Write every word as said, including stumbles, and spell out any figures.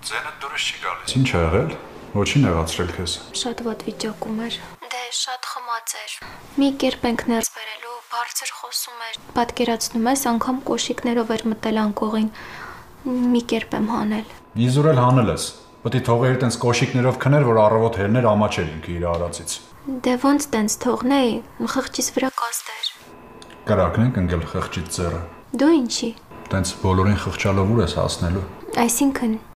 Ձենը դուրս չի գալիս։ Ինչ ա եղել։ Ոչինչ եղացրել քեզ։ Շատ վատ վիճակում էր։ Դե շատ խմած էր։ Մի կերպ ենք ներս բերելու, բարձր խոսում էր։ Պատկերացնում ես, անգամ կոշիկներով էր մտել անկողին։ Մի կերպ եմ հանել։ Իզուր էլ հանել ես։ Պետք է թողեր տենց կոշիկներով քներ, որ առավոտ հերներ ամաչեր ինքը իր արածից։ Դե ոնց տենց թողնեի, խղճիս վրա կազդեր։ Կրակն ենք ընկել խղճից ձեռը։ Դու ինչի։ Տենց բոլորին խղճալով ուր ես հասնելու։ Այսինքն